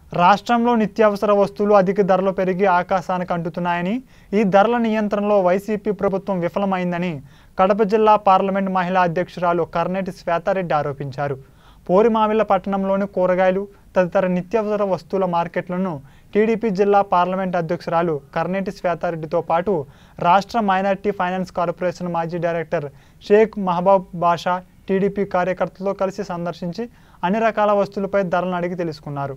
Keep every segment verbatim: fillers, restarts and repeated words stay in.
రాష్ట్రంలో నిత్యావసర వస్తువులు అధిక ధరలు పెరిగి ఆకాశానికి అంటుతున్నాయని, ఈ ధరల నియంత్రణలో వైసీపీ ప్రభుత్వం విఫలమైందని కడప జిల్లా పార్లమెంట్ మహిళా అధ్యక్షురాలు కర్నేటి శ్వేతారెడ్డి ఆరోపించారు. పోరిమామిళ్ల పట్టణంలోని కూరగాయలు తదితర నిత్యావసర వస్తువుల మార్కెట్లను టీడీపీ జిల్లా పార్లమెంట్ అధ్యక్షురాలు కర్నేటి శ్వేతారెడ్డితో పాటు రాష్ట్ర మైనారిటీ ఫైనాన్స్ కార్పొరేషన్ మాజీ డైరెక్టర్ షేక్ మహబూబ్ బాషా టీడీపీ కార్యకర్తలతో కలిసి సందర్శించి అన్ని రకాల వస్తువులపై ధరలను అడిగి తెలుసుకున్నారు.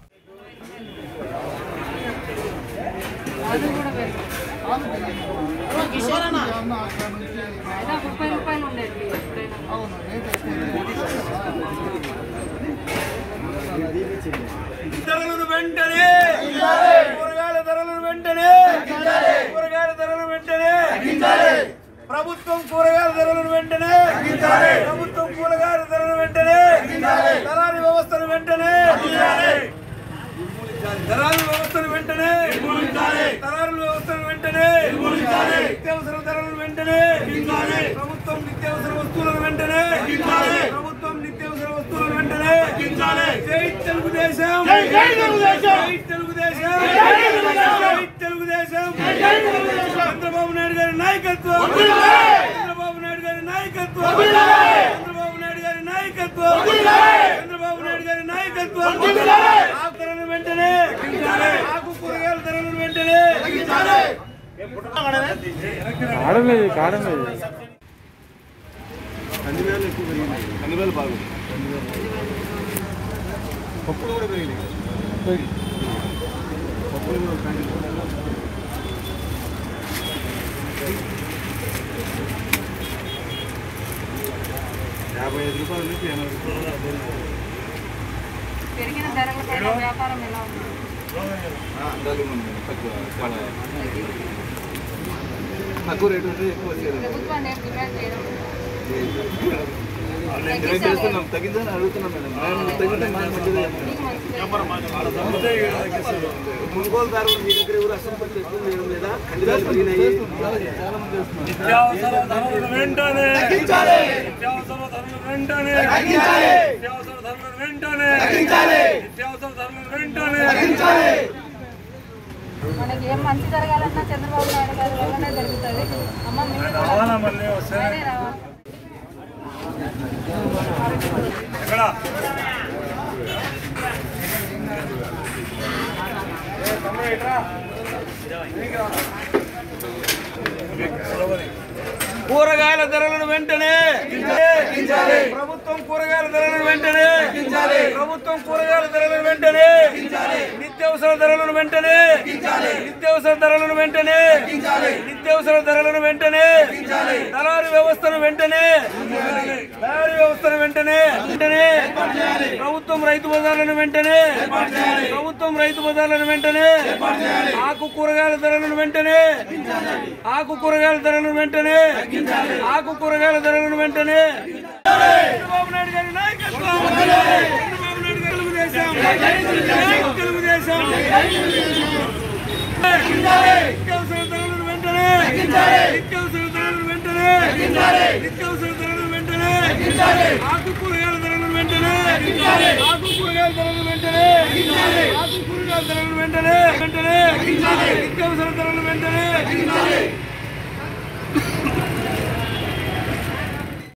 ధరలను వెంటనే కూరగాయల ధరలను వెంటనే కూరగాయల ధరలను వెంటనే ప్రభుత్వం కూరగాయల ధరలను వెంటనే ప్రభుత్వం కూరగాయల ధరలను వెంటనే దళారీ వ్యవస్థను వెంటనే దళారీ వ్యవస్థను వెంటనే దళారీ వ్యవస్థను వెంటనే నిత్యావసర ధరలను వెంటనే ప్రభుత్వం నిత్యావసర వస్తువులను వెంటనే ప్రభుత్వం నిత్యావసర వస్తువులను వెంటనే జై తెలుగుదేశం జై తెలుగుదేశం జై తెలుగుదేశం చంద్రబాబు నాయుడు గారి నాయకత్వం చంద్రబాబు నాయుడు గారి నాయకత్వం చంద్రబాబు నాయుడు గారి నాయకత్వం చంద్రబాబు నాయుడు గారి నాయకత్వం ఆకు ధరలను వెంటనే ఆకు కూరగాయల ధరలను వెంటనే కాడలేదు కాడలేదు కందివేలు ఎక్కువ పెరిగినాయి. కందివేలు బాగుంది. పప్పులు కూడా పెరిగినాయి. పప్పులు కూడా యాభై ఐదు రూపాయల నుంచి ఎనభై రూపాయలు పెరిగిన ధరల వ్యాపారం ఎలా ఉంది? తక్కువ రేటు ఉంటే ఎక్కువ ప్రభుత్వాన్ని ఏం డిమాండ్ చేయడం చేస్తున్నాం. తగ్గిందని అడుగుతున్నాం మేడం. తగ్గితే మాకు మంచిది. కొనుగోలుదారులు మీ దగ్గర ఎవరు అసలు చేస్తుంది లేదా? కందివేలు పెరిగినాయి. నిత్యావసర ధరలను వెంటనే నిత్యావసర ధరలను వెంటనే నిత్యావసర ధరలను వెంటనే నిత్యావసర ధరలను వెంటనే మనకి ఏం మంచి జరగాలన్నా చంద్రబాబు నాయుడు గారి వల్లనే జరుగుతుంది. అమ్మ మీరు రావాలి. ఎక్కడ కూరగాయల ధరలను వెంటనే ప్రభుత్వం కూరగాయల ధరలను వెంటనే ప్రభుత్వం కూరగాయల ధరలను వెంటనే నిత్యావసర ధరలను వెంటనే నిత్యావసర ధరలను వెంటనే నిత్యావసర ధరలను వెంటనే దళారీ వ్యవస్థను వెంటనే దళారీ వ్యవస్థను వెంటనే వెంటనే ప్రభుత్వం రైతు బజార్లను వెంటనే ప్రభుత్వం రైతు బజార్లను వెంటనే ఆకు కూరగాయల ధరలను వెంటనే ఆకు కూరగాయల ధరలను వెంటనే ఆకు కూరగాయల ధరలను వెంటనే చంద్రబాబు నాయుడు గారి నాయకత్వం చంద్రబాబు నాయుడు గారి తెలుగుదేశం తెలుగుదేశం నిత్యావసర ధరలను వెంటనే నిత్యావసర ధరలను వెంటనే నిత్యావసర ధరలను వెంటనే ఆకు కూరగాయల ధరలను వెంటనే ఆకు కూరగాయల ధరలను వెంటనే ఆకు కూరగాయల ధరలను వెంటనే వెంటనే నిత్యావసర ధరలను వెంటనే